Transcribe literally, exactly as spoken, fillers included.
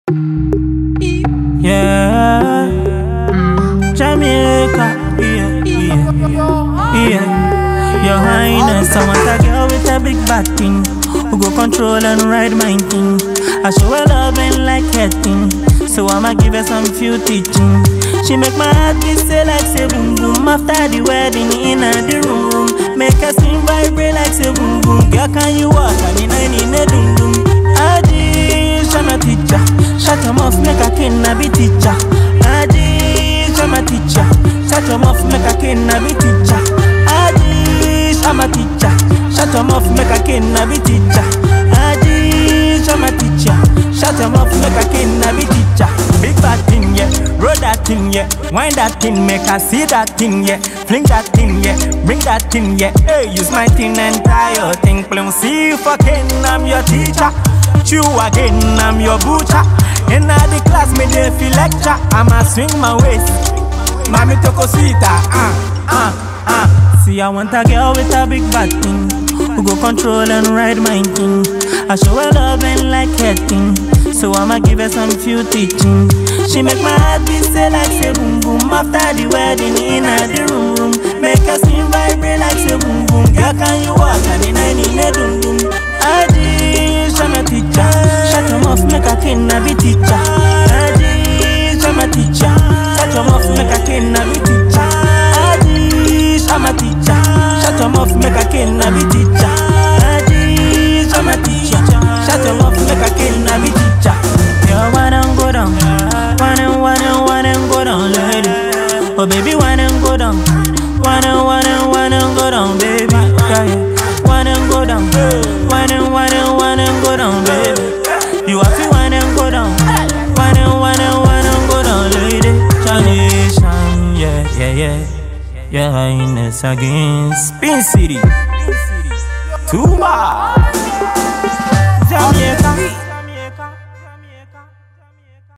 Yeah, Jamaica, yeah, yeah, yeah. Your Highness, I want a girl with a big bad thing, who go control and ride my thing. I show her love and like her thing, so I'ma give her some few teaching. She make my heart beat say like say boom boom. After the wedding in the room, make her sing vibrate like say boom boom. Girl, can you walk? I mean I need a dum dum. Adi, shama teacher, shut your mouth, make a king a be teacher. Adi, shama teacher, shut your mouth, make a king a be teacher. Adi, shama teacher, shut your mouth, make a king a be teacher. Adi, shama teacher, shut your mouth, make a king a be teacher. Big bad thing, yeah, roll that thing, yeah, wind that thing, make her see that thing, yeah, fling that thing, yeah, bring that thing, yeah. Hey, use my thing and tie your thing, plum. See you fucking, I'm your teacher. You again, I'm your butcher. In the class, me they feel lecture. I'ma swing my waist, mami toko sweeter. Ah, ah, ah. See, I want a girl with a big bad thing, who go control and ride my thing. I show her love and like her thing, so I'ma give her some few teaching. She make my heart beat say like say boom boom. After the wedding in the room, make her sing vibrate like say boom boom. Girl, can you walk? I need I need a dum dum. Adi, shama teacher, shut your mouth, make a king a be teacher. Adi, shama teacher, shut your mouth, make a king a be teacher. Adi, shama teacher, shut your mouth, make a king a be teacher. Adi, shama teacher, shut your mouth, make a king a be teacher. Yo, why don't go down? Why don't, why don't, why don't go down, lady? Oh baby, why don't go down? Why don't, why don't, why don't go down, baby? Yeah, yeah. Why don't go down? Why don't, why don't, why don't go down, baby? You have to why don't go down? Why don't, why don't, why don't go down, lady? Transition, yeah, yeah, yeah. Your Highness again, Spin City. Too much.